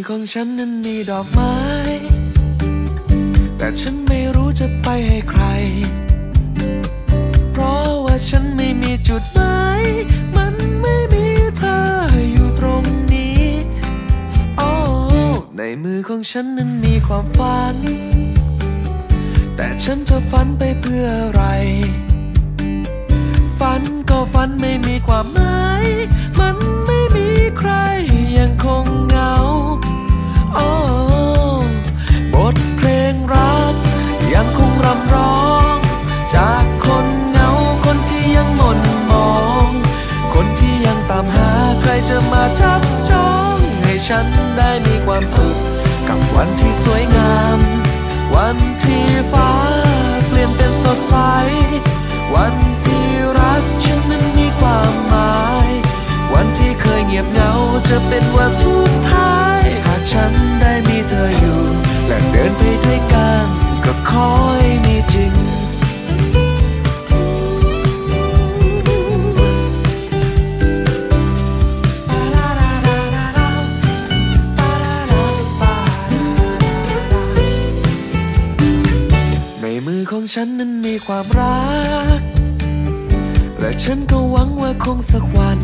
ของฉันนั้นมีดอกไม้แต่ฉันไม่รู้จะไปให้ใครเพราะว่าฉันไม่มีจุดหมายมันไม่มีเธออยู่ตรงนี้โอ้ในมือของฉันนั้นมีความฝันแต่ฉันจะฝันไปเพื่ออะไรฝันก็ฝันไม่มีความหมายมันไม่มีใครยังคงเหงาโอ้บทเพลงรักยังคงรำร้องจากคนเหงาคนที่ยังหม่นมองคนที่ยังตามหาใครจะมาจับจองให้ฉันได้มีความสุขกับวันที่สวยงามวันที่ฟ้าเปลี่ยนเป็นสดใสวันที่รักฉันนั้นมีความหมายวันที่เคยเงียบเหงาจะเป็นวันสุดท้ายหากฉันได้มีเธออยู่และเดินไปด้วยกันก็ขอให้มีจริงในมือของฉันนั้นมีความรักและฉันก็หวังว่าคงสักวัน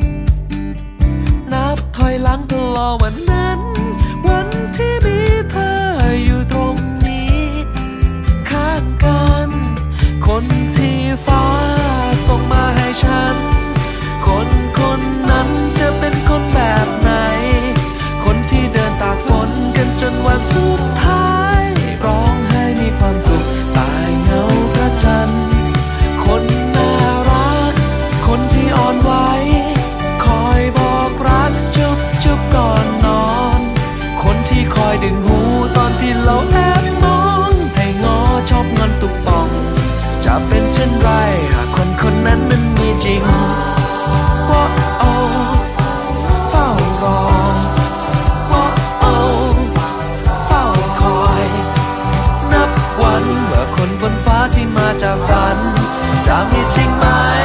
นับถอยหลังตลอดวันนั้นวันที่มีเธออยู่ตรงนี้ข้างกันคนที่ฟ้าส่งมาให้ฉันคนคนนั้นจะเป็นคนแบบไหนคนที่เดินตากฝนกันจนวันสุดท้ายร้องไห้มีความสุขตายเหงาพระจันทร์คนน่ารักคนที่อ่อนไหวคอยบอกรักจุบก่อนนอนคนที่คอยดึงหูตอนที่เราแอบมองให้งอชอบงอนตุกป่องจะเป็นเช่นไรหากคนคนนั้นมันมีจริงว่าโอ้เฝ้ารอว่าโอ้เฝ้าคอยนับวันว่าคนบนฟ้าที่มาจากฝันจะมีจริงไหม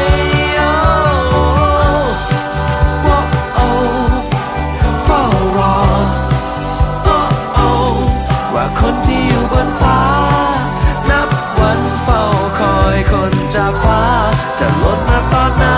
คนที่อยู่บนฟ้านับวันเฝ้าคอยคนจากฟ้าจะหล่นมาตอนไหน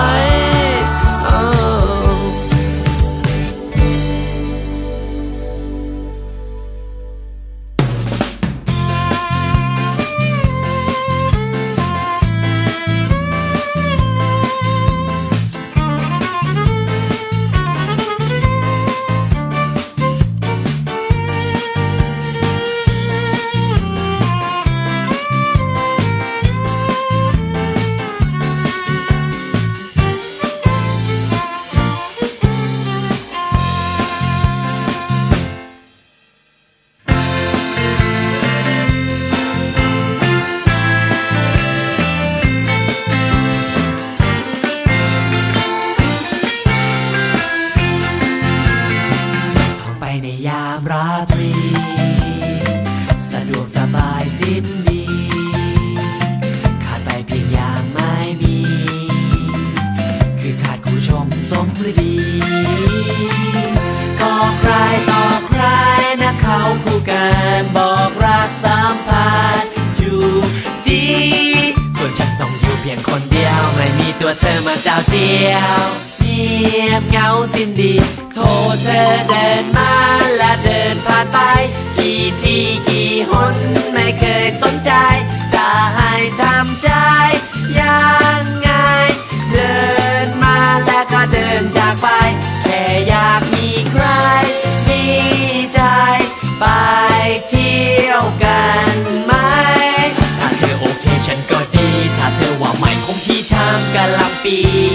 สะดวกสบายสิ้นดีขาดไปเพียงอย่างไม่มีคือขาดผู้ชมสมฤดีก็ใครต่อใครนะเขาคู่กันบอกรักสัมพันธ์จูจีส่วนฉันต้องอยู่เพียงคนเดียวไม่มีตัวเธอมาเจ้าเจียวเงียบเหงาสิ้นดีโทรเธอเดินมาและเดินผ่านไปกี่ทีกี่หนไม่เคยสนใจจะให้ทำใจยังไงเดินมาแล้วก็เดินจากไปแค่อยากมีใครมีใจไปเที่ยวกันไหมถ้าเธอโอเคฉันก็ดีถ้าเธอว่าไม่คงที่ช้ำกะลำปี